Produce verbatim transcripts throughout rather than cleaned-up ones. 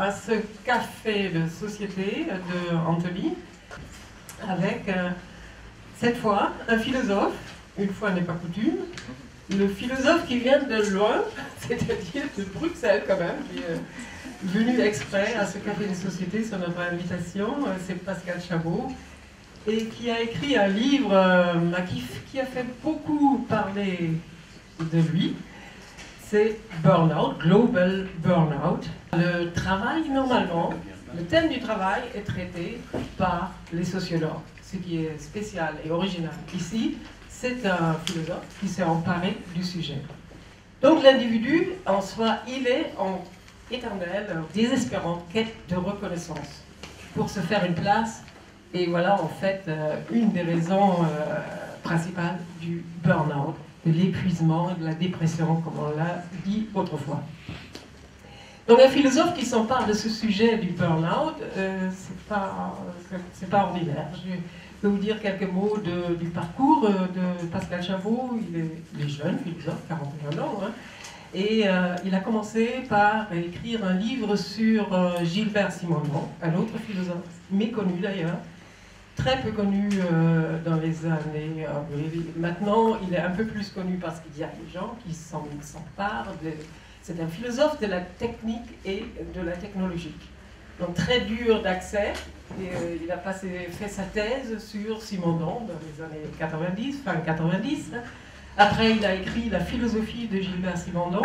à ce café de société de Antony avec euh, cette fois un philosophe, une fois n'est pas coutume, le philosophe qui vient de loin, c'est-à-dire de Bruxelles quand même, qui est venu exprès à ce café de société sur notre invitation, c'est Pascal Chabot, et qui a écrit un livre euh, qui, qui a fait beaucoup parler de lui. C'est Burnout, Global Burnout. Le travail, normalement, le thème du travail est traité par les sociologues, ce qui est spécial et original. Ici, c'est un philosophe qui s'est emparé du sujet. Donc l'individu, en soi, il est en éternelle, désespérante quête de reconnaissance pour se faire une place. Et voilà, en fait, euh, une des raisons euh, principales du burn-out, de l'épuisement et de la dépression, comme on l'a dit autrefois. Donc un philosophe qui s'empare de ce sujet du burn-out, euh, c'est pas, c'est pas ordinaire. Je vais vous dire quelques mots de, du parcours de Pascal Chabot. Il est, il est jeune philosophe, quarante et un ans, hein, et euh, il a commencé par écrire un livre sur euh, Gilbert Simondon, un autre philosophe méconnu d'ailleurs, très peu connu euh, dans les années... Euh, maintenant, il est un peu plus connu parce qu'il y a des gens qui s'emparent. C'est un philosophe de la technique et de la technologie. Donc très dur d'accès. Euh, il a passé, fait sa thèse sur Simondon dans les années quatre-vingt-dix, fin quatre-vingt-dix. Après, il a écrit La philosophie de Gilbert Simondon.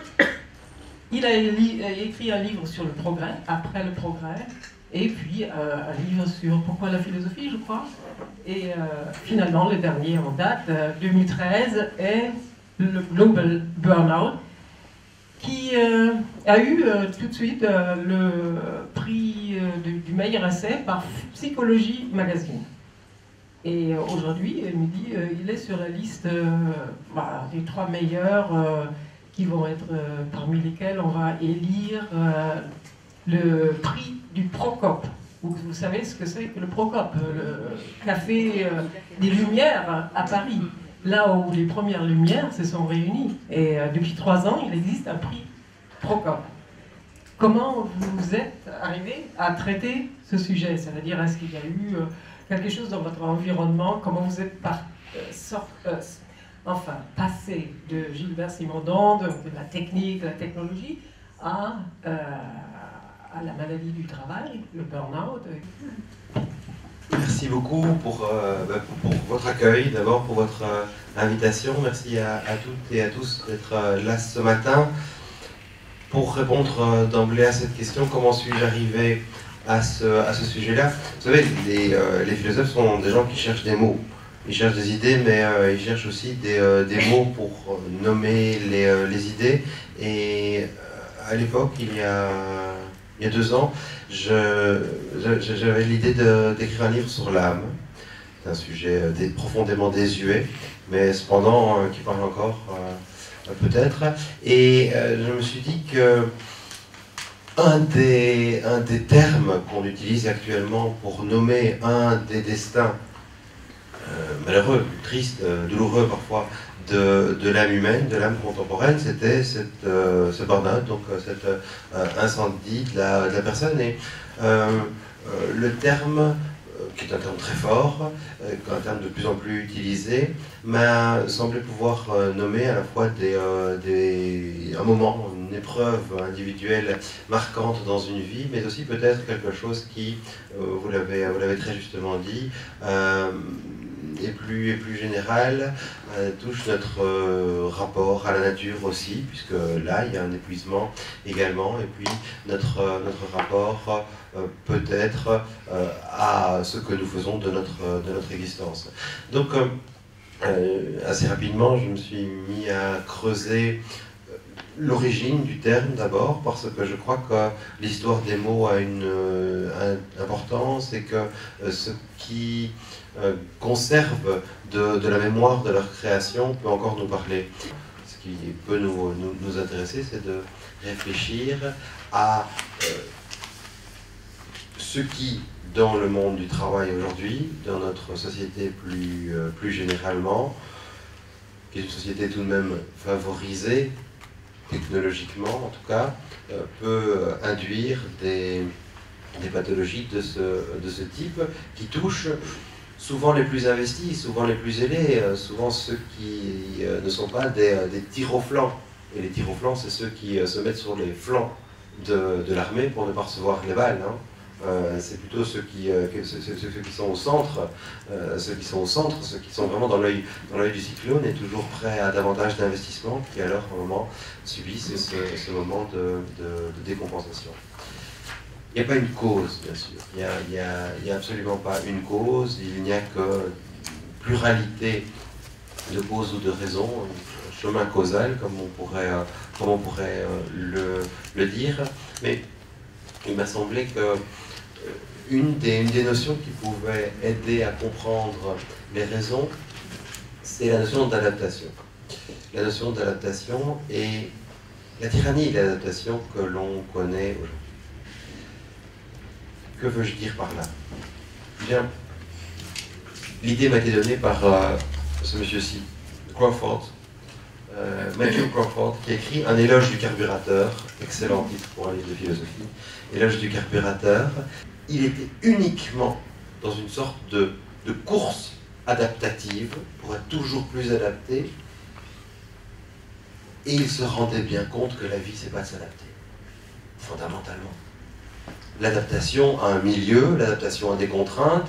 Il a écrit un livre sur le progrès, Après le progrès. Et puis euh, un livre sur pourquoi la philosophie, je crois. Et euh, finalement, le dernier en date, euh, deux mille treize, est le Global Burnout, qui euh, a eu euh, tout de suite euh, le prix euh, de, du meilleur essai par Psychologie Magazine. Et euh, aujourd'hui, il me dit euh, il est sur la liste euh, bah, des trois meilleurs euh, qui vont être euh, parmi lesquels on va élire euh, le prix du Procope. Vous, vous savez ce que c'est que le Procope, le café euh, des Lumières à Paris, là où les premières Lumières se sont réunies. Et euh, depuis trois ans, il existe un prix Procope. Comment vous êtes arrivé à traiter ce sujet? C'est-à-dire, est-ce qu'il y a eu euh, quelque chose dans votre environnement? Comment vous êtes par, euh, sort, euh, enfin, passé de Gilbert Simondon, de, de la technique, de la technologie, à... Euh, à la maladie du travail, le burn-out. Merci beaucoup pour, euh, pour votre accueil, d'abord pour votre euh, invitation. Merci à, à toutes et à tous d'être euh, là ce matin. Pour répondre euh, d'emblée à cette question, comment suis-je arrivé à ce, à ce sujet-là? Vous savez, les, euh, les philosophes sont des gens qui cherchent des mots. Ils cherchent des idées, mais euh, ils cherchent aussi des, euh, des mots pour euh, nommer les, euh, les idées. Et euh, à l'époque, il y a... Il y a deux ans, j'avais l'idée d'écrire un livre sur l'âme. C'est un sujet euh, profondément désuet, mais cependant euh, qui parle encore euh, peut-être. Et euh, je me suis dit que un des, un des termes qu'on utilise actuellement pour nommer un des destins euh, malheureux, tristes, euh, douloureux parfois, de, de l'âme humaine, de l'âme contemporaine, c'était euh, ce burn-out, donc euh, cet euh, incendie de la, de la personne. Et euh, euh, le terme, euh, qui est un terme très fort, euh, un terme de plus en plus utilisé, m'a semblé pouvoir euh, nommer à la fois des, euh, des, un moment, une épreuve individuelle marquante dans une vie, mais aussi peut-être quelque chose qui, euh, vous l'avez très justement dit, euh, et plus, et plus général, euh, touche notre euh, rapport à la nature aussi, puisque là, il y a un épuisement également, et puis notre, euh, notre rapport euh, peut-être euh, à ce que nous faisons de notre, de notre existence. Donc, euh, euh, assez rapidement, je me suis mis à creuser l'origine du terme d'abord, parce que je crois que l'histoire des mots a une euh, importance, et que euh, ce qui euh, conserve de, de la mémoire de leur création peut encore nous parler. Ce qui peut nous, nous, nous intéresser, c'est de réfléchir à euh, ce qui, dans le monde du travail aujourd'hui, dans notre société plus, euh, plus généralement, qui est une société tout de même favorisée technologiquement en tout cas, euh, peut induire des, des pathologies de ce, de ce type qui touchent souvent les plus investis, souvent les plus ailés, euh, souvent ceux qui euh, ne sont pas des, des tirs au flanc. Et les tirs au flanc, c'est ceux qui euh, se mettent sur les flancs de, de l'armée pour ne pas recevoir les balles. Hein. Euh, c'est plutôt ceux qui, euh, ceux, ceux, ceux qui sont au centre, euh, ceux qui sont au centre, ceux qui sont vraiment dans l'œil dans l'œil du cyclone et toujours prêts à davantage d'investissement, qui alors au moment subissent ce, ce moment de, de, de décompensation. Il n'y a pas une cause, bien sûr. Il n'y a, il y a, il y a absolument pas une cause. Il n'y a que pluralité de causes ou de raisons, un chemin causal, comme on pourrait, comme on pourrait le, le dire. Mais il m'a semblé que une des, une des notions qui pouvait aider à comprendre les raisons, c'est la notion d'adaptation. La notion d'adaptation et la tyrannie de l'adaptation que l'on connaît aujourd'hui. Que veux-je dire par là? Bien, l'idée m'a été donnée par euh, ce monsieur-ci, Crawford, euh, Matthew Crawford, qui écrit un éloge du carburateur, excellent titre pour un livre de philosophie, éloge du carburateur. Il était uniquement dans une sorte de, de course adaptative pour être toujours plus adapté, et il se rendait bien compte que la vie, c'est pas de s'adapter, fondamentalement. L'adaptation à un milieu, l'adaptation à des contraintes,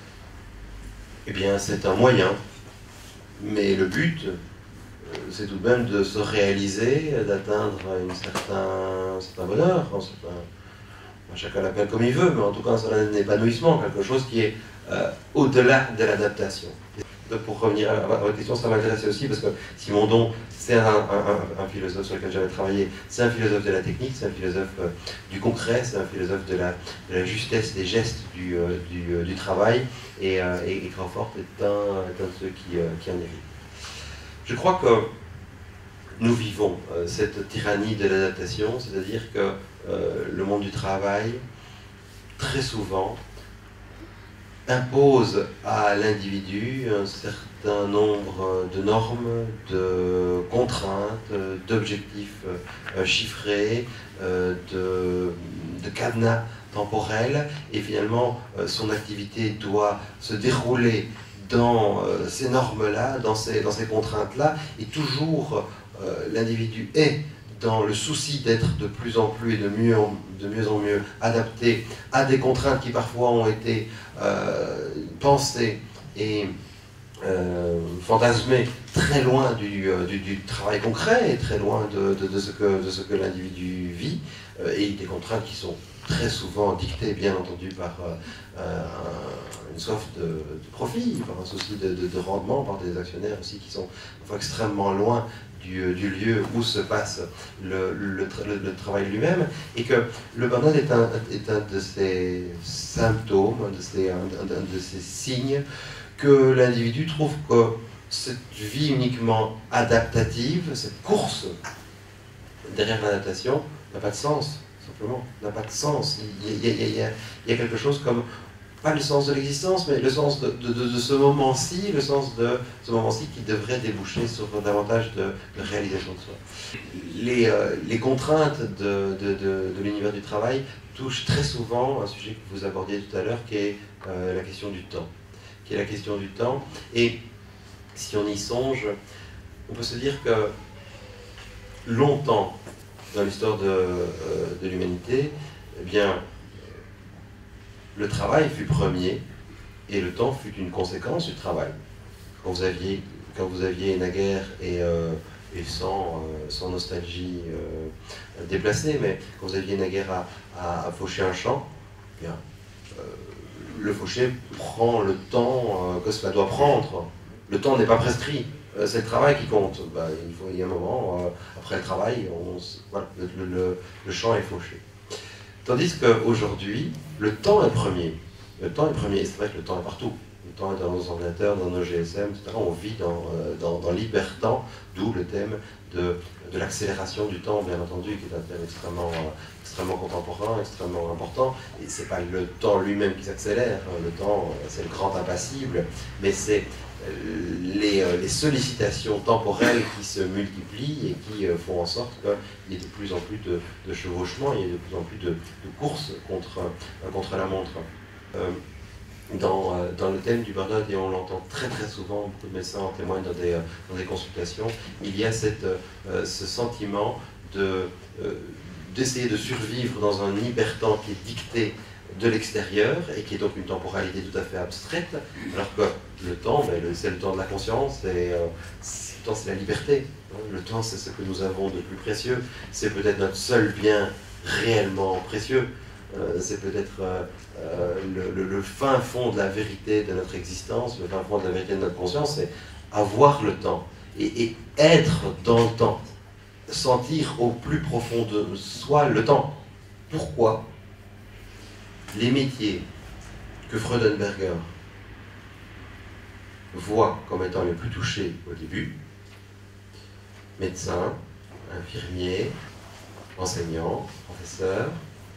eh bien c'est un moyen. Mais le but, c'est tout de même de se réaliser, d'atteindre un certain, certain bonheur, un certain, chacun l'appelle comme il veut, mais en tout cas un certain épanouissement, quelque chose qui est euh, au-delà de l'adaptation. Donc pour revenir à votre question, ça m'intéressait aussi parce que Simondon, c'est un, un, un philosophe sur lequel j'avais travaillé, c'est un philosophe de la technique, c'est un philosophe euh, du concret, c'est un philosophe de la, de la justesse des gestes du, euh, du, euh, du travail, et, euh, et, et Crawford est un, est un de ceux qui, euh, qui en hérite. Je crois que nous vivons euh, cette tyrannie de l'adaptation, c'est-à-dire que euh, le monde du travail, très souvent, impose à l'individu un certain nombre de normes, de contraintes, d'objectifs euh, chiffrés, euh, de, de cadenas temporels, et finalement euh, son activité doit se dérouler dans euh, ces normes-là, dans ces, dans ces contraintes-là, et toujours euh, l'individu est dans le souci d'être de plus en plus et de mieux en, de mieux en mieux adapté à des contraintes qui parfois ont été euh, pensées et euh, fantasmées très loin du, euh, du, du travail concret et très loin de, de, de ce que, de ce que l'individu vit, euh, et des contraintes qui sont très souvent dictées, bien entendu, par euh, un, une soif de, de profit, par un souci de, de, de rendement, par des actionnaires aussi qui sont parfois extrêmement loin Du, du lieu où se passe le, le, le, le travail lui-même, et que le burn-out est un, est un de ces symptômes, un de ces, un, un de ces signes que l'individu trouve que cette vie uniquement adaptative, cette course derrière l'adaptation, n'a pas de sens, simplement, n'a pas de sens. Il y a, il y a, il y a, il y a quelque chose comme, pas le sens de l'existence, mais le sens de, de, de, de ce moment-ci, le sens de ce moment-ci qui devrait déboucher sur davantage de, de réalisation de soi. Les, euh, les contraintes de, de, de, de l'univers du travail touchent très souvent un sujet que vous abordiez tout à l'heure, qui est euh, la question du temps. Qui est la question du temps. Et si on y songe, on peut se dire que longtemps, dans l'histoire de, euh, de l'humanité, eh bien, le travail fut premier et le temps fut une conséquence du travail. Quand vous aviez, quand vous aviez naguère, et, euh, et sans, euh, sans nostalgie euh, déplacée, mais quand vous aviez naguère à, à, à faucher un champ, eh bien, euh, le faucher prend le temps euh, que cela doit prendre. Le temps n'est pas prescrit, euh, c'est le travail qui compte. Ben, il faut, il y a un moment, euh, après le travail, on, voilà, le, le, le champ est fauché. Tandis qu'aujourd'hui, le temps est premier. Le temps est premier, c'est vrai que le temps est partout. Le temps est dans nos ordinateurs, dans nos G S M, et cetera. On vit dans, euh, dans, dans l'hyper-temps, d'où le thème de, de l'accélération du temps, bien entendu, qui est un thème extrêmement, euh, extrêmement contemporain, extrêmement important. Et ce n'est pas le temps lui-même qui s'accélère, hein. Le temps, c'est le grand impassible, mais c'est les, les sollicitations temporelles qui se multiplient et qui euh, font en sorte qu'il y ait de plus en plus de, de chevauchements, il y ait de plus en plus de, de courses contre, euh, contre la montre. Euh, Dans, euh, dans le thème du burn-out, et on l'entend très très souvent, beaucoup de médecins en témoignent dans des, euh, dans des consultations, il y a cette, euh, ce sentiment de, euh, d'essayer de survivre dans un hyper-temps qui est dicté de l'extérieur et qui est donc une temporalité tout à fait abstraite, alors que le temps, ben, le, c'est le temps de la conscience, et euh, le temps c'est la liberté. Le temps c'est ce que nous avons de plus précieux, c'est peut-être notre seul bien réellement précieux. Euh, c'est peut-être euh, euh, le, le, le fin fond de la vérité de notre existence, le fin fond de la vérité de notre conscience, c'est avoir le temps et, et être dans le temps, sentir au plus profond de soi le temps. Pourquoi les métiers que Freudenberger voit comme étant les plus touchés au début, médecin, infirmier, enseignant, professeur,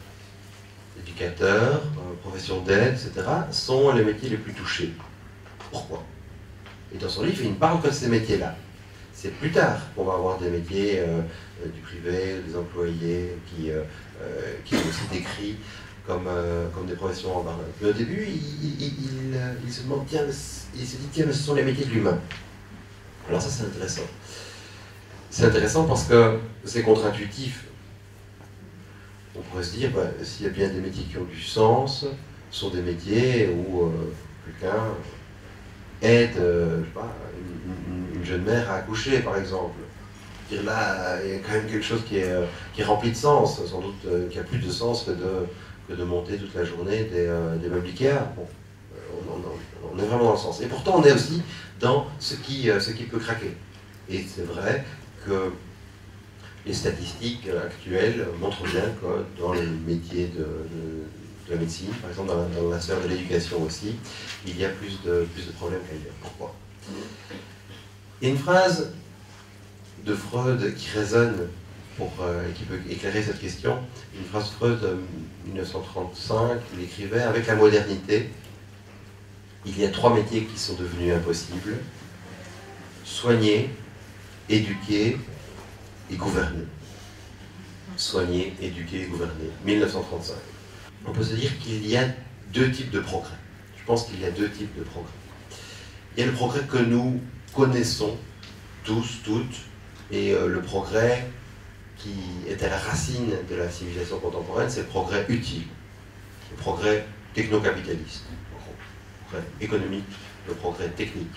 éducateurs, profession d'aide, et cetera, sont les métiers les plus touchés. Pourquoi? Et dans son livre, il ne parle que de ces métiers-là. C'est plus tard qu'on va avoir des métiers euh, du privé, des employés qui, euh, euh, qui sont aussi décrits comme, euh, comme des professions en burn-out. Mais au début, il, il, il, il se demande, tiens, il se dit, tiens, mais ce sont les métiers de l'humain. Alors ça, c'est intéressant. C'est intéressant parce que c'est contre-intuitif. On pourrait se dire, bah, s'il y a bien des métiers qui ont du sens, ce sont des métiers où euh, quelqu'un aide euh, je sais pas, une, une jeune mère à accoucher, par exemple. Dire là, il y a quand même quelque chose qui est, qui est rempli de sens, sans doute euh, qui a plus de sens que de, que de monter toute la journée des, euh, des meubles Ikea. Bon, on, on, on est vraiment dans le sens. Et pourtant, on est aussi dans ce qui, euh, ce qui peut craquer. Et c'est vrai que les statistiques actuelles montrent bien que dans les métiers de, de, de la médecine, par exemple dans la, dans la sphère de l'éducation aussi, il y a plus de, plus de problèmes qu'ailleurs. Pourquoi? Il y a une phrase de Freud qui résonne pour, euh, et qui peut éclairer cette question. Une phrase de Freud de mille neuf cent trente-cinq, il écrivait « Avec la modernité, il y a trois métiers qui sont devenus impossibles. Soigner, éduquer et gouverner. » Soigner, éduquer et gouverner. mille neuf cent trente-cinq. On peut se dire qu'il y a deux types de progrès. Je pense qu'il y a deux types de progrès. Il y a le progrès que nous connaissons tous, toutes, et euh, le progrès qui est à la racine de la civilisation contemporaine, c'est le progrès utile, le progrès techno-capitaliste, le progrès économique, le progrès technique,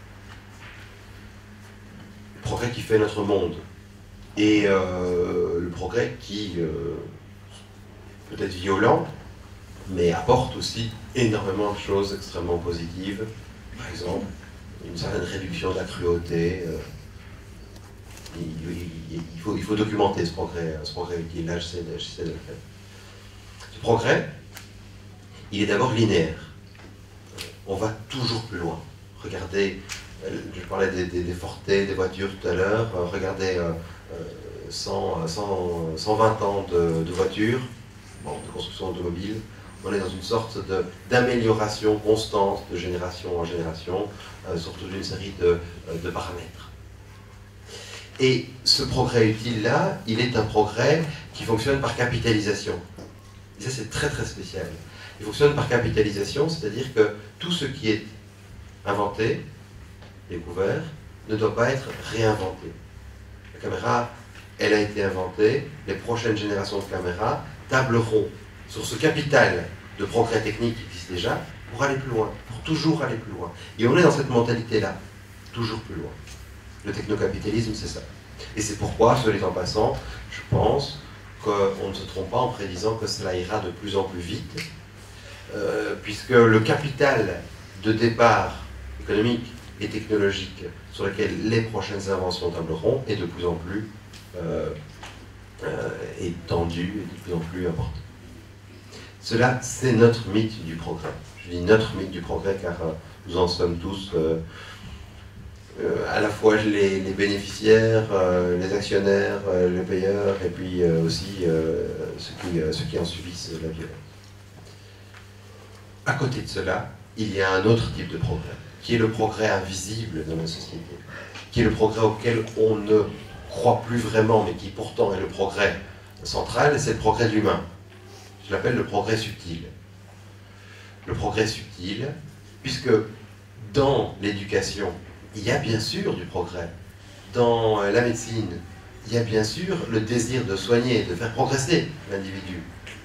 le progrès qui fait notre monde. Et euh, le progrès qui euh, peut être violent, mais apporte aussi énormément de choses extrêmement positives. Par exemple, une certaine réduction de la cruauté. Euh, il, il, il, faut, il faut documenter ce progrès, ce progrès utile. Là, j'essaie de le faire. Ce progrès, il est d'abord linéaire. On va toujours plus loin. Regardez, je parlais des, des, des Forte, des voitures tout à l'heure. Regardez. Euh, cent, cent, cent vingt ans de, de voitures, bon, de construction automobile, on est dans une sorte d'amélioration constante de génération en génération, euh, sur toute une série de, de paramètres. Et ce progrès utile-là, il est un progrès qui fonctionne par capitalisation. Et ça, c'est très très spécial. Il fonctionne par capitalisation, c'est-à-dire que tout ce qui est inventé, découvert, ne doit pas être réinventé. La caméra, elle a été inventée, les prochaines générations de caméras tableront sur ce capital de progrès technique qui existe déjà pour aller plus loin, pour toujours aller plus loin. Et on est dans cette mentalité-là, toujours plus loin. Le technocapitalisme, c'est ça. Et c'est pourquoi, soit dit en passant, je pense qu'on ne se trompe pas en prédisant que cela ira de plus en plus vite, euh, puisque le capital de départ économique et technologique sur lequel les prochaines inventions tableront est de plus en plus euh, euh, étendu et de plus en plus important. Cela, c'est notre mythe du progrès. Je dis notre mythe du progrès car euh, nous en sommes tous euh, euh, à la fois les, les bénéficiaires, euh, les actionnaires, euh, les payeurs, et puis euh, aussi euh, ceux, qui, euh, ceux qui en subissent la violence. À côté de cela, il y a un autre type de progrès, qui est le progrès invisible dans la société, qui est le progrès auquel on ne croit plus vraiment, mais qui pourtant est le progrès central, c'est le progrès de l'humain. Je l'appelle le progrès subtil. Le progrès subtil, puisque dans l'éducation, il y a bien sûr du progrès. Dans la médecine, il y a bien sûr le désir de soigner, de faire progresser l'individu.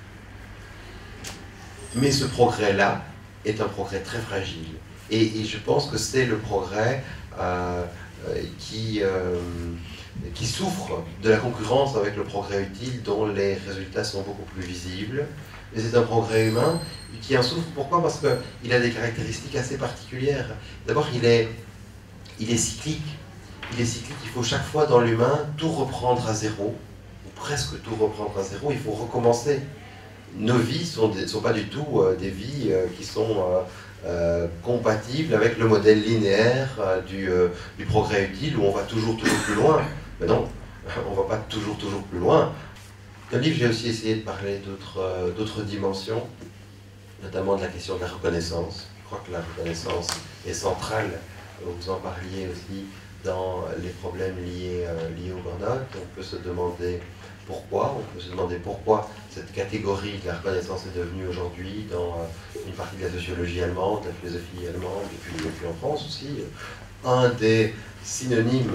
Mais ce progrès-là est un progrès très fragile. Et, et je pense que c'est le progrès euh, qui, euh, qui souffre de la concurrence avec le progrès utile, dont les résultats sont beaucoup plus visibles. Et c'est un progrès humain qui en souffre. Pourquoi? Parce qu'il a des caractéristiques assez particulières. D'abord, il est, il est cyclique. Il est cyclique. Il faut chaque fois dans l'humain tout reprendre à zéro, ou presque tout reprendre à zéro. Il faut recommencer. Nos vies ne sont, sont pas du tout euh, des vies euh, qui sont euh, euh, compatibles avec le modèle linéaire euh, du, euh, du progrès utile où on va toujours, toujours plus loin. Mais non, on ne va pas toujours, toujours plus loin. Dans le livre, j'ai aussi essayé de parler d'autres euh, d'autres dimensions, notamment de la question de la reconnaissance. Je crois que la reconnaissance est centrale. Vous en parliez aussi dans les problèmes liés, euh, liés au burn-out. On peut se demander pourquoi, on peut se demander pourquoi cette catégorie de la reconnaissance est devenue aujourd'hui dans euh, une partie de la sociologie allemande, de la philosophie allemande, et puis, et puis en France aussi, un des synonymes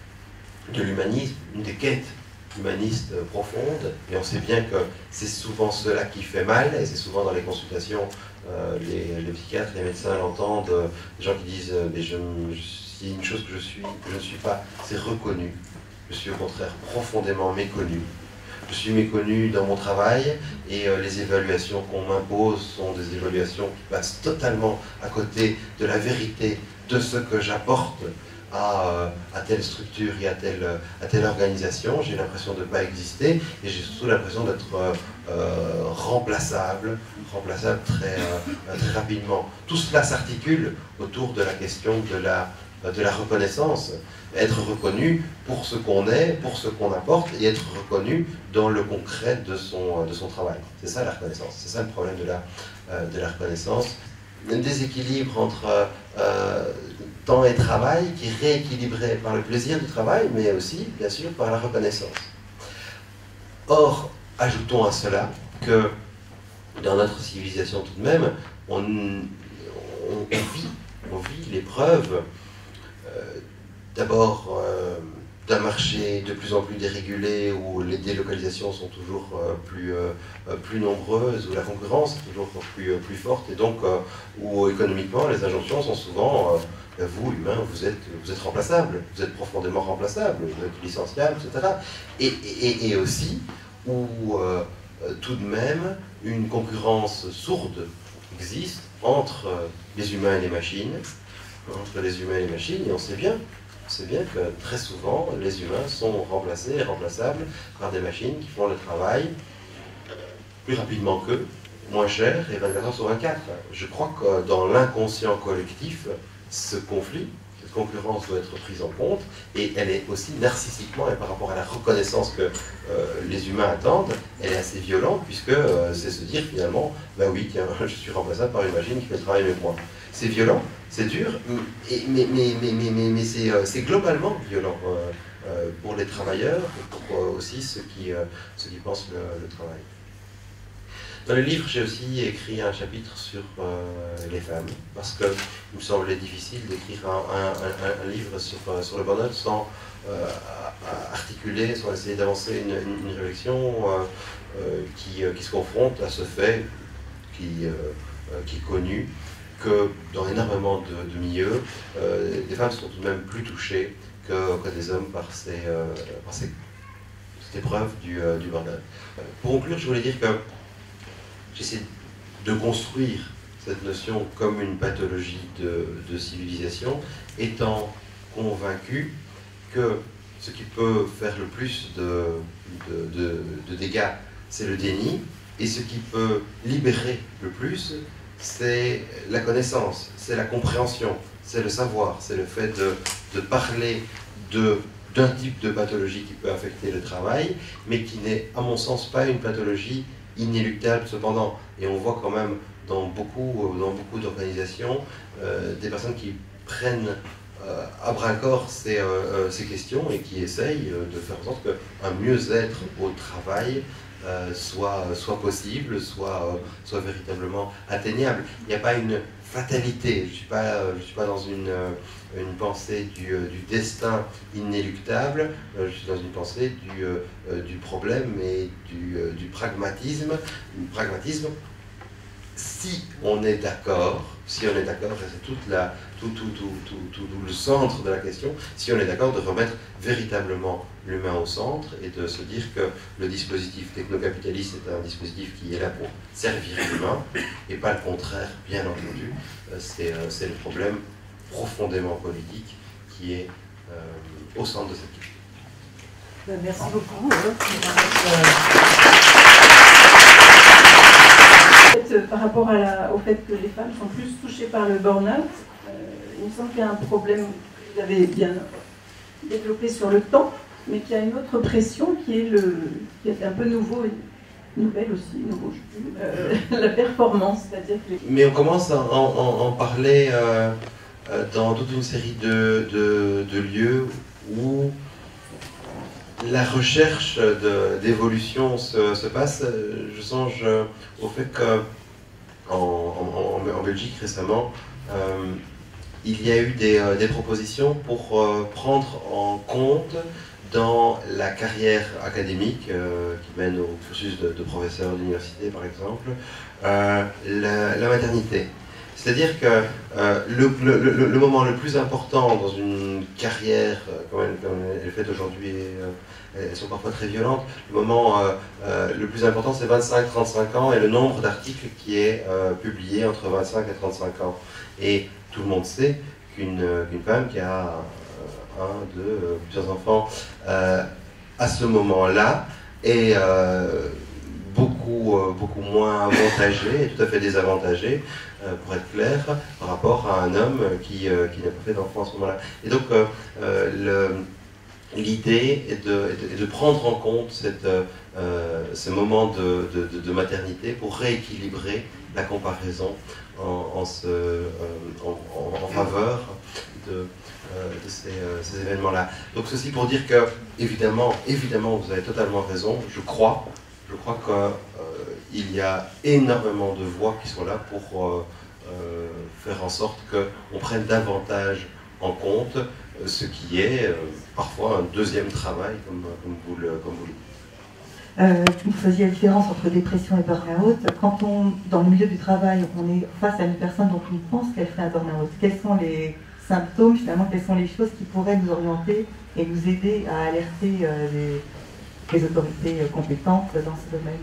de l'humanisme, une des quêtes humanistes profondes, et on sait bien que c'est souvent cela qui fait mal, et c'est souvent dans les consultations, euh, les, les psychiatres, les médecins l'entendent, euh, des gens qui disent euh, mais je, je, s'il y a une chose que je suis, que je ne suis pas, c'est reconnu. Je suis au contraire profondément méconnu. Je suis méconnu dans mon travail et euh, les évaluations qu'on m'impose sont des évaluations qui passent totalement à côté de la vérité de ce que j'apporte à, euh, à telle structure et à telle, à telle organisation. J'ai l'impression de ne pas exister et j'ai surtout l'impression d'être euh, euh, remplaçable, remplaçable très, euh, très rapidement. Tout cela s'articule autour de la question de la, de la reconnaissance. Être reconnu pour ce qu'on est, pour ce qu'on apporte, et être reconnu dans le concret de son, de son travail. C'est ça la reconnaissance, c'est ça le problème de la, euh, de la reconnaissance. Un déséquilibre entre euh, temps et travail qui est rééquilibré par le plaisir du travail, mais aussi, bien sûr, par la reconnaissance. Or, ajoutons à cela que dans notre civilisation tout de même, on, on, on vit, on vit l'épreuve euh, d'abord euh, d'un marché de plus en plus dérégulé, où les délocalisations sont toujours euh, plus, euh, plus nombreuses, où la concurrence est toujours plus, euh, plus forte, et donc euh, où économiquement les injonctions sont souvent euh, vous, humains, vous êtes, vous êtes remplaçable, vous êtes profondément remplaçable, vous êtes licenciable, et cetera. Et, et, et aussi où euh, tout de même une concurrence sourde existe entre les humains et les machines, entre les humains et les machines, et on sait bien C'est bien que très souvent, les humains sont remplacés et remplaçables par des machines qui font le travail plus rapidement qu'eux, moins cher et vingt-quatre heures sur vingt-quatre. Je crois que dans l'inconscient collectif, ce conflit, cette concurrence doit être prise en compte, et elle est aussi narcissiquement, et par rapport à la reconnaissance que euh, les humains attendent, elle est assez violente, puisque euh, c'est se dire finalement, ben oui, tiens, je suis remplaçable par une machine qui fait le travail mieux que moi. C'est violent, c'est dur, et, mais, mais, mais, mais, mais, mais c'est euh, globalement violent euh, euh, pour les travailleurs, et pour euh, aussi ceux qui, euh, ceux qui pensent le, le travail. Dans le livre, j'ai aussi écrit un chapitre sur euh, les femmes, parce qu'il me semblait difficile d'écrire un, un, un, un livre sur, euh, sur le burn-out sans euh, articuler, sans essayer d'avancer une, une, une réflexion euh, euh, qui, euh, qui se confronte à ce fait qui, euh, qui est connu, que dans énormément de, de milieux, euh, les femmes sont tout de même plus touchées que, que des hommes par, ces, euh, par ces, cette épreuve du, euh, du burn-out. Pour conclure, je voulais dire que j'essaie de construire cette notion comme une pathologie de, de civilisation, étant convaincu que ce qui peut faire le plus de, de, de, de dégâts, c'est le déni, et ce qui peut libérer le plus, c'est la connaissance, c'est la compréhension, c'est le savoir, c'est le fait de, de parler de, d'un type de pathologie qui peut affecter le travail, mais qui n'est, à mon sens, pas une pathologie inéluctable cependant. Et on voit quand même dans beaucoup, dans beaucoup d'organisations euh, des personnes qui prennent euh, à bras-le-corps ces, euh, ces questions et qui essayent de faire en sorte qu'un mieux-être au travail euh, soit, soit possible, soit, euh, soit véritablement atteignable. Il n'y a pas une fatalité, je ne suis, euh, suis pas dans une, euh, une pensée du, euh, du destin inéluctable, euh, je suis dans une pensée du, euh, du problème et du, euh, du pragmatisme. Du pragmatisme. Si on est d'accord, si on est d'accord, et c'est toute la, tout, tout, tout, tout, tout, tout le centre de la question, si on est d'accord de remettre véritablement l'humain au centre et de se dire que le dispositif technocapitaliste est un dispositif qui est là pour servir l'humain et pas le contraire, bien entendu, c'est, c'est le problème profondément politique qui est euh, au centre de cette question. Ben, merci beaucoup. Hein, par rapport à la, au fait que les femmes sont plus touchées par le burn-out, euh, il me semble qu'il y a un problème que vous avez bien développé sur le temps, mais qu'il y a une autre pression qui est, le, qui est un peu nouveau, nouvelle aussi, nouveau, je sais plus, euh, la performance. C'est-à-dire que les... Mais on commence à en, en, en parler euh, dans toute une série de, de, de lieux où la recherche de, d'évolution se, se passe. Je songe au fait qu'en en, en, en Belgique récemment, euh, il y a eu des, des propositions pour euh, prendre en compte dans la carrière académique euh, qui mène au cursus de, de professeur d'université par exemple, euh, la, la maternité. C'est-à-dire que euh, le, le, le, le moment le plus important dans une carrière, euh, comme, elle, comme elle est faite aujourd'hui, euh, elles sont parfois très violentes, le moment euh, euh, le plus important c'est vingt-cinq à trente-cinq ans et le nombre d'articles qui est euh, publié entre vingt-cinq et trente-cinq ans. Et tout le monde sait qu'une qu'une femme qui a euh, un, deux, euh, plusieurs enfants euh, à ce moment-là est euh, beaucoup, euh, beaucoup moins avantagée et tout à fait désavantagée, euh, pour être clair, par rapport à un homme qui, euh, qui n'a pas fait d'enfant à ce moment-là. Et donc, euh, euh, le, l'idée est de, est de prendre en compte cette, euh, ce moment de, de, de maternité pour rééquilibrer la comparaison en, en, ce, euh, en, en, en faveur de, euh, de ces, euh, ces événements-là. Donc ceci pour dire que, évidemment, évidemment, vous avez totalement raison, je crois, je crois qu'il euh, y a énormément de voix qui sont là pour euh, euh, faire en sorte qu'on prenne davantage en compte euh, ce qui est euh, parfois un deuxième travail, comme, comme vous le comme vous le dites. Euh, vous faisiez la différence entre dépression et burn-out. Quand on, dans le milieu du travail, on est face à une personne dont on pense qu'elle fait un burn-out, quels sont les symptômes, finalement, quelles sont les choses qui pourraient nous orienter et nous aider à alerter euh, les, les autorités compétentes dans ce domaine?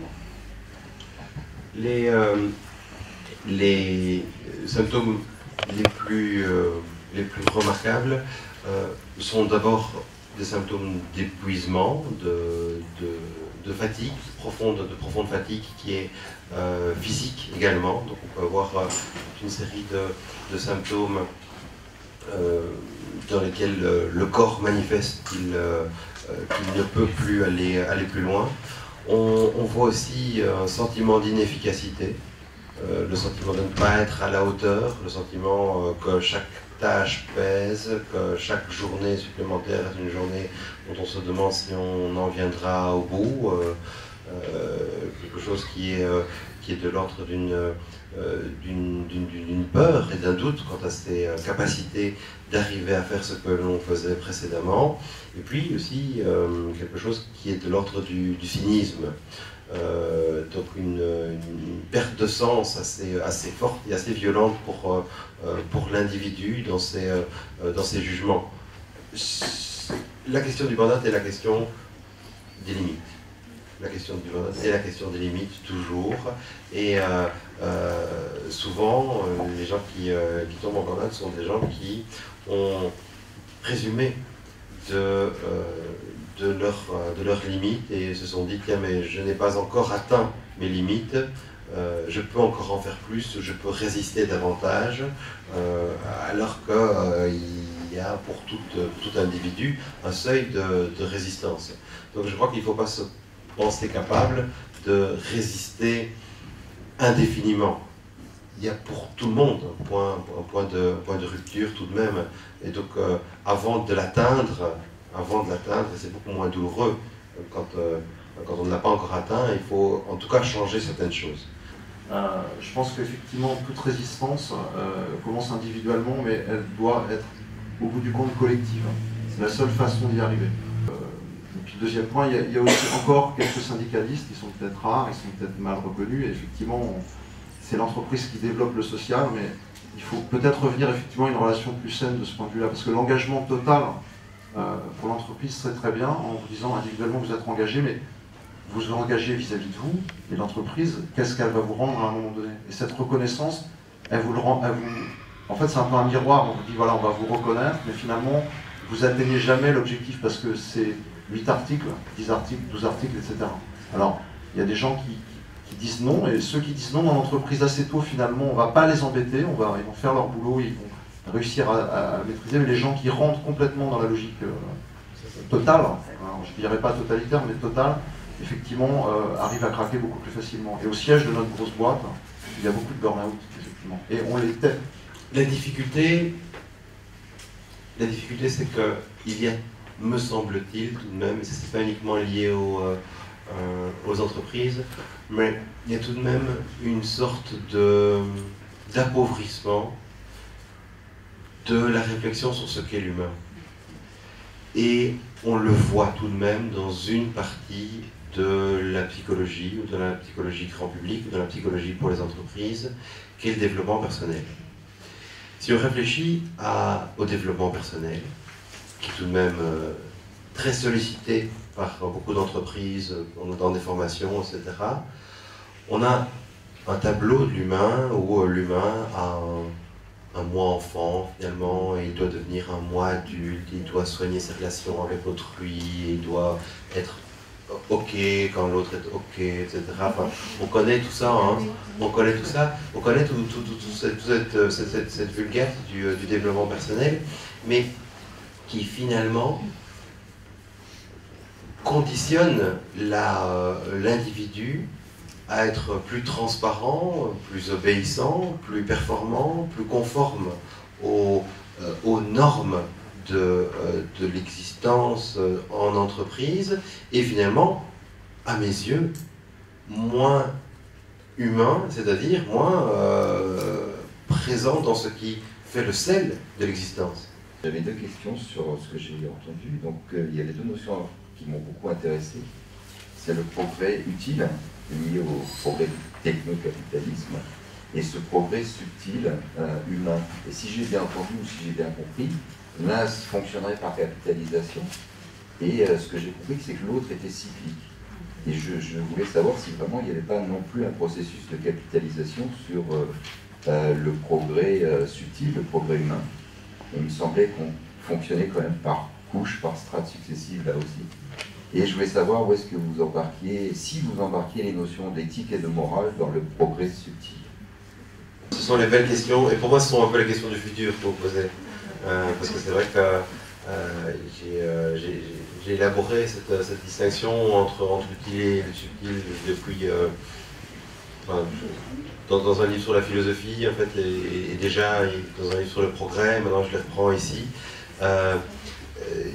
Les, euh, les symptômes les plus, euh, les plus remarquables euh, sont d'abord des symptômes d'épuisement, de, de, de fatigue, profonde, de profonde fatigue qui est euh, physique également. Donc on peut avoir euh, une série de, de symptômes euh, dans lesquels euh, le corps manifeste qu'il euh, qu'il ne peut plus aller, aller plus loin. On, on voit aussi un sentiment d'inefficacité, euh, le sentiment de ne pas être à la hauteur, le sentiment euh, que chaque tâche pèse, que chaque journée supplémentaire est une journée dont on se demande si on en viendra au bout, euh, euh, quelque chose qui est, euh, qui est de l'ordre d'une euh, d'une, d'une, d'une peur et d'un doute quant à ses euh, capacités d'arriver à faire ce que l'on faisait précédemment, et puis aussi euh, quelque chose qui est de l'ordre du, du cynisme. Euh, donc une, une perte de sens assez, assez forte et assez violente pour, euh, pour l'individu dans ses, euh, dans ses jugements. La question du burn-out est la question des limites. La question du burn-out est la question des limites, toujours. Et euh, euh, souvent, euh, les gens qui, euh, qui tombent en burn-out sont des gens qui ont résumé de... Euh, de leurs de leurs limites et se sont dit tiens mais je n'ai pas encore atteint mes limites, euh, je peux encore en faire plus, je peux résister davantage, euh, alors qu'il euh, y a pour tout, tout individu un seuil de, de résistance. Donc je crois qu'il ne faut pas se penser capable de résister indéfiniment. Il y a pour tout le monde un point, un point, de, un point de rupture tout de même. Et donc euh, avant de l'atteindre, avant de l'atteindre, c'est beaucoup moins douloureux. Quand, euh, quand on ne l'a pas encore atteint, il faut en tout cas changer certaines choses. Euh, je pense qu'effectivement, toute résistance euh, commence individuellement, mais elle doit être au bout du compte collective. C'est la seule façon d'y arriver. Euh, et puis deuxième point, il y, a, il y a aussi encore quelques syndicalistes qui sont peut-être rares, ils sont peut-être mal reconnus, et effectivement, c'est l'entreprise qui développe le social, mais il faut peut-être revenir effectivement à une relation plus saine de ce point de vue-là, parce que l'engagement total euh, pour l'entreprise serait très bien, en vous disant individuellement vous êtes engagé, mais vous vous engagez vis-à-vis de vous, et l'entreprise, qu'est-ce qu'elle va vous rendre à un moment donné? Et cette reconnaissance, elle vous le rend, elle vous... en fait c'est un peu un miroir, on vous dit voilà, on va vous reconnaître, mais finalement, vous n'atteignez jamais l'objectif, parce que c'est huit articles, dix articles, douze articles, et cetera. Alors, il y a des gens qui, qui disent non, et ceux qui disent non dans l'entreprise assez tôt, finalement, on ne va pas les embêter, on va, ils vont faire leur boulot, ils vont réussir à, à maîtriser, mais les gens qui rentrent complètement dans la logique euh, totale, alors, je ne dirais pas totalitaire, mais totale, effectivement, euh, arrivent à craquer beaucoup plus facilement. Et au siège de notre grosse boîte, il y a beaucoup de burn-out, effectivement, et on les tait. La difficulté, la difficulté c'est qu'il y a, me semble-t-il, tout de même, et ce n'est pas uniquement lié aux, euh, aux entreprises, mais il y a tout de même une sorte de, d'appauvrissement de la réflexion sur ce qu'est l'humain. Et on le voit tout de même dans une partie de la psychologie, ou de la psychologie grand public, ou de la psychologie pour les entreprises, qui est le développement personnel. Si on réfléchit à, au développement personnel, qui est tout de même euh, très sollicité par beaucoup d'entreprises, dans des formations, et cetera, on a un tableau de l'humain où euh, l'humain a un, un moi enfant, finalement, et il doit devenir un moi adulte, il doit soigner ses relations avec autrui, il doit être ok quand l'autre est ok, et cetera. Enfin, on connaît tout ça, hein. on connaît tout ça, on connaît toute tout, tout, tout cette, cette, cette, cette, cette vulgaire du, du développement personnel, mais qui finalement conditionne l'individu à être plus transparent, plus obéissant, plus performant, plus conforme aux, euh, aux normes de, euh, de l'existence euh, en entreprise, et finalement, à mes yeux, moins humain, c'est-à-dire moins euh, présent dans ce qui fait le sel de l'existence. J'avais deux questions sur ce que j'ai entendu. Donc, euh, il y a les deux notions qui m'ont beaucoup intéressé. C'est le progrès utile, lié au progrès du techno-capitalisme, et ce progrès subtil, euh, humain. Et si j'ai bien entendu, ou si j'ai bien compris, l'un fonctionnerait par capitalisation, et euh, ce que j'ai compris, c'est que l'autre était cyclique. Et je, je voulais savoir si vraiment il n'y avait pas non plus un processus de capitalisation sur euh, euh, le progrès euh, subtil, le progrès humain. Il me semblait qu'on fonctionnait quand même par couches, par strates successives là aussi. Et je voulais savoir où est-ce que vous embarquiez, si vous embarquiez les notions d'éthique et de morale dans le progrès subtil. Ce sont les belles questions, et pour moi ce sont un peu les questions du futur que vous posez. Euh, parce que c'est vrai que euh, j'ai euh, élaboré cette, cette distinction entre, entre l'utile et le subtil depuis... Euh, enfin, Dans, dans un livre sur la philosophie, en fait, et, et déjà dans un livre sur le progrès, maintenant je les reprends ici. Euh, euh,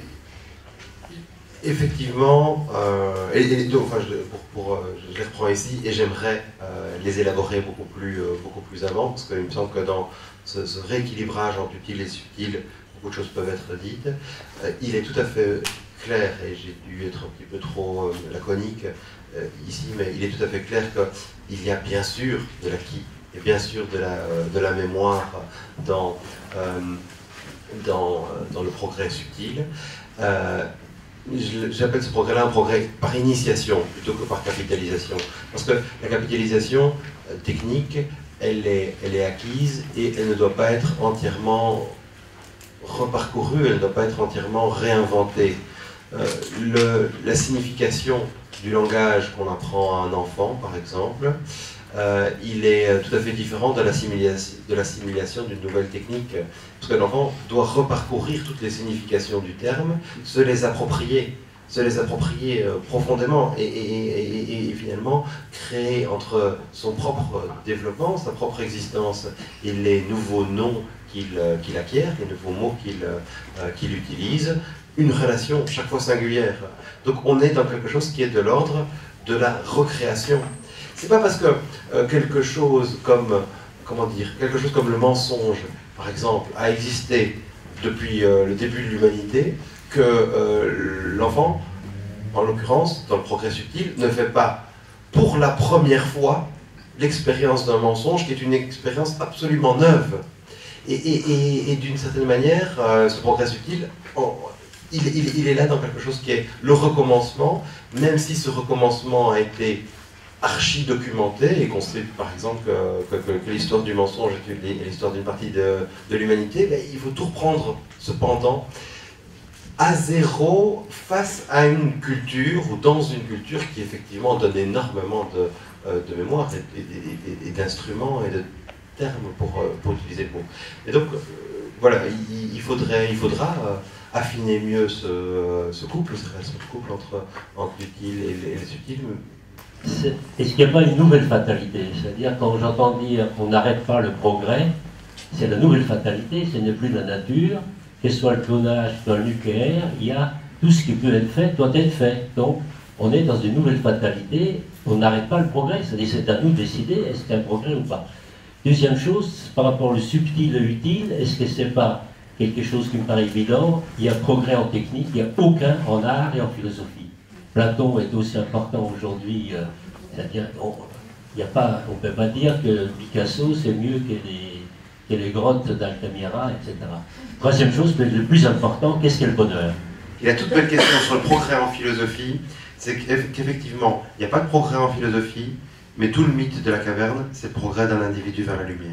effectivement, euh, et, et donc, enfin, je, pour, pour, je les reprends ici, et j'aimerais euh, les élaborer beaucoup plus, euh, beaucoup plus avant, parce qu'il me semble que dans ce, ce rééquilibrage entre utile et subtil, beaucoup de choses peuvent être dites. Euh, il est tout à fait clair, et j'ai dû être un petit peu trop euh, laconique euh, ici, mais il est tout à fait clair qu'il y a bien sûr de l'acquis, et bien sûr de la, euh, de la mémoire dans, euh, dans, dans le progrès subtil. Euh, J'appelle ce progrès-là un progrès par initiation plutôt que par capitalisation. Parce que la capitalisation euh, technique, elle est, elle est acquise et elle ne doit pas être entièrement reparcourue, elle ne doit pas être entièrement réinventée. Euh, le, la signification du langage qu'on apprend à un enfant, par exemple, euh, il est tout à fait différent de l'assimilation d'une nouvelle technique, parce que l'enfant doit reparcourir toutes les significations du terme, se les approprier, se les approprier euh, profondément et, et, et, et finalement créer entre son propre développement, sa propre existence et les nouveaux noms qu'il euh, qu'il acquiert, les nouveaux mots qu'il euh, qu'il utilise, une relation chaque fois singulière. Donc on est dans quelque chose qui est de l'ordre de la recréation. C'est pas parce que euh, quelque chose comme, comment dire, quelque chose comme le mensonge, par exemple, a existé depuis euh, le début de l'humanité, que euh, l'enfant, en l'occurrence, dans le progrès subtil, ne fait pas pour la première fois l'expérience d'un mensonge qui est une expérience absolument neuve. Et, et, et, et d'une certaine manière, euh, ce progrès subtil, on, il, il, il est là dans quelque chose qui est le recommencement, même si ce recommencement a été archi-documenté et qu'on sait par exemple que, que, que l'histoire du mensonge est l'histoire d'une partie de, de l'humanité, mais il faut tout reprendre cependant à zéro face à une culture ou dans une culture qui effectivement donne énormément de, euh, de mémoire et, et, et, et d'instruments et de termes pour, pour utiliser le mot. Et donc euh, voilà, il, il, faudrait, il faudra euh, affiner mieux ce, ce couple, ce couple entre, entre l'utile et, et le subtil. Est-ce qu'il n'y a pas une nouvelle fatalité? C'est-à-dire, quand j'entends dire qu'on n'arrête pas le progrès, c'est la nouvelle fatalité, ce n'est plus la nature, que ce soit le clonage, soit le nucléaire, il y a tout ce qui peut être fait, doit être fait. Donc, on est dans une nouvelle fatalité, on n'arrête pas le progrès, c'est-à-dire c'est à nous de décider est-ce qu'il y a un progrès ou pas. Deuxième chose, par rapport au subtil et utile, est-ce que c'est pas quelque chose qui me paraît évident? Il y a progrès en technique, il n'y a aucun en art et en philosophie. Platon est aussi important aujourd'hui, euh, c'est-à-dire on ne peut pas dire que Picasso c'est mieux que les, que les grottes d'Altamira, et cetera. Troisième chose, peut-être le plus important, qu'est-ce qu'est le bonheur? Et la toute belle question sur le progrès en philosophie, c'est qu'effectivement, il n'y a pas de progrès en philosophie, mais tout le mythe de la caverne, c'est le progrès d'un individu vers la lumière.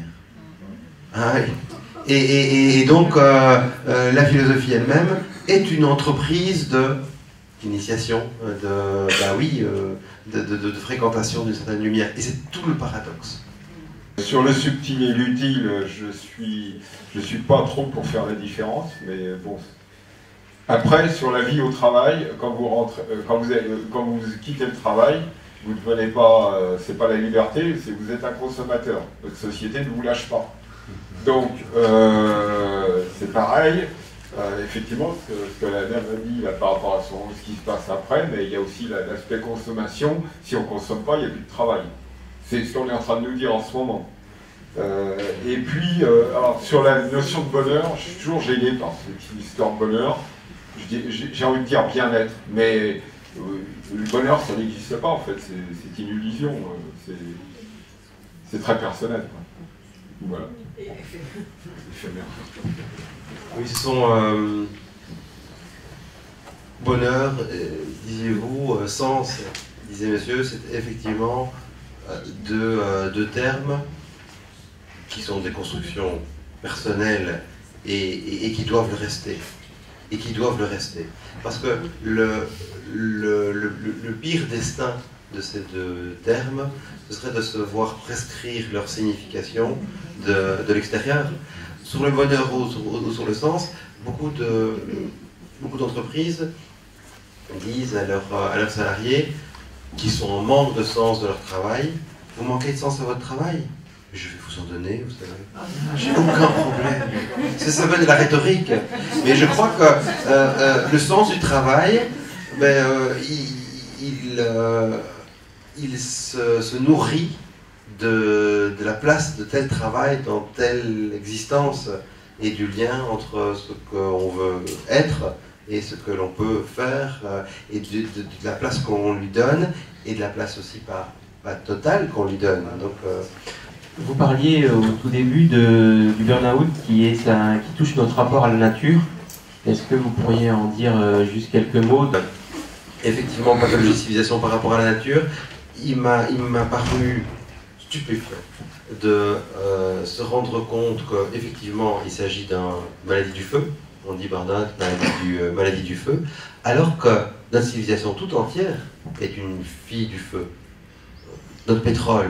Ah, oui. et, et, et donc, euh, euh, la philosophie elle-même est une entreprise de d'initiation, de, bah oui, euh, de, de, de, de fréquentation d'une certaine lumière. Et c'est tout le paradoxe. Sur le subtil et l'utile, je suis, je suis pas trop pour faire la différence, mais bon. Après, sur la vie au travail, quand vous rentrez, quand vous, avez, quand vous quittez le travail, vous ne devenez pas, euh, c'est pas la liberté, c'est que vous êtes un consommateur. Votre société ne vous lâche pas. Donc, euh, c'est pareil. Euh, effectivement, ce que, ce que la dame a dit là, par rapport à son, ce qui se passe après, mais il y a aussi l'aspect consommation. Si on ne consomme pas, il n'y a plus de travail. C'est ce qu'on est en train de nous dire en ce moment. Euh, et puis, euh, alors, sur la notion de bonheur, je suis toujours gêné par cette histoire de bonheur. J'ai envie de dire bien-être, mais euh, le bonheur, ça n'existe pas en fait, c'est une illusion. Euh, c'est très personnel. Quoi. Voilà. Éphémère. Oui, ce sont euh, bonheur, euh, disiez-vous, euh, sens, disait monsieur, c'est effectivement euh, deux, euh, deux termes qui sont des constructions personnelles et, et, et qui doivent le rester. Et qui doivent le rester. Parce que le, le, le, le pire destin de ces deux termes, ce serait de se voir prescrire leur signification de, de l'extérieur. Sur le bonheur ou sur, ou sur le sens, beaucoup de beaucoup d'entreprises disent à, leur, à leurs salariés qui sont en manque de sens de leur travail, vous manquez de sens à votre travail? Je vais vous en donner, vous savez. J'ai aucun problème. Ça s'appelle de la rhétorique. Mais je crois que euh, euh, le sens du travail, ben, euh, il, il, euh, il se, se nourrit De, de la place de tel travail dans telle existence et du lien entre ce qu'on veut être et ce que l'on peut faire et de, de, de la place qu'on lui donne et de la place aussi pas, pas totale qu'on lui donne. Donc, euh... Vous parliez au tout début de, du burn-out qui, est un, qui touche notre rapport à la nature. Est-ce que vous pourriez en dire juste quelques mots? Effectivement, pathologie de civilisation par rapport à la nature, il m'a paru stupéfait de euh, se rendre compte qu'effectivement il s'agit d'une maladie du feu, on dit burn-out, maladie du, euh, maladie du feu, alors que notre civilisation tout entière est une fille du feu. Notre pétrole,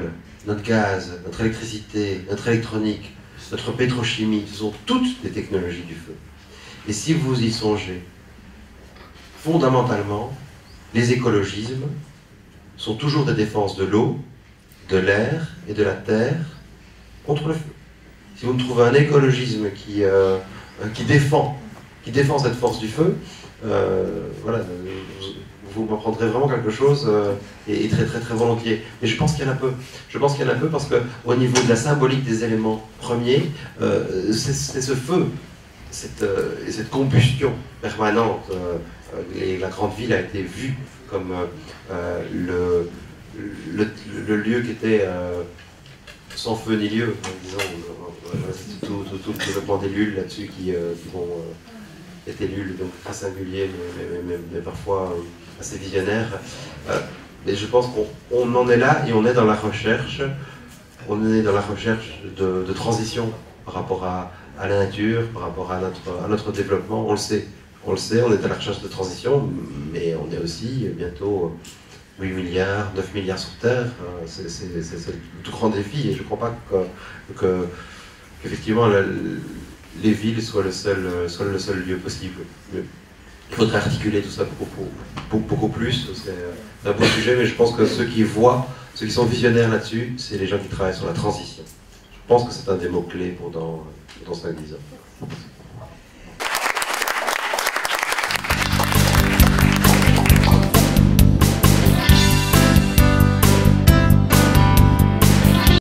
notre gaz, notre électricité, notre électronique, notre pétrochimie, ce sont toutes des technologies du feu. Et si vous y songez, fondamentalement, les écologismes sont toujours des défenses de l'eau, de l'air et de la terre contre le feu. Si vous me trouvez un écologisme qui, euh, qui, défend, qui défend cette force du feu, euh, voilà, vous m'apprendrez vraiment quelque chose euh, et, et très très très volontiers. Mais je pense qu'il y en a peu. Je pense qu'il y en a peu parce qu'au niveau de la symbolique des éléments premiers, euh, c'est ce feu, cette, euh, cette combustion permanente. Euh, et la grande ville a été vue comme euh, le, le, le lieu qui était euh, sans feu ni lieu, disons. Euh, tout, tout, tout le développement des lules là-dessus qui, euh, qui vont euh, être lules, donc très singuliers, mais, mais, mais, mais parfois euh, assez visionnaires. Euh, mais je pense qu'on en est là et on est dans la recherche, on est dans la recherche de, de transition par rapport à, à la nature, par rapport à notre, à notre développement, on le sait. On le sait, on est à la recherche de transition, mais on est aussi bientôt huit milliards, neuf milliards sur Terre. C'est le tout grand défi et je ne crois pas que, que, qu'effectivement la, les villes soient le seul, soient le seul lieu possible. Il faudrait articuler tout ça beaucoup, beaucoup, beaucoup plus. C'est un beau sujet, mais je pense que ceux qui voient, ceux qui sont visionnaires là-dessus, c'est les gens qui travaillent sur la transition. Je pense que c'est un des mots-clés pour dans, dans cinq dix ans.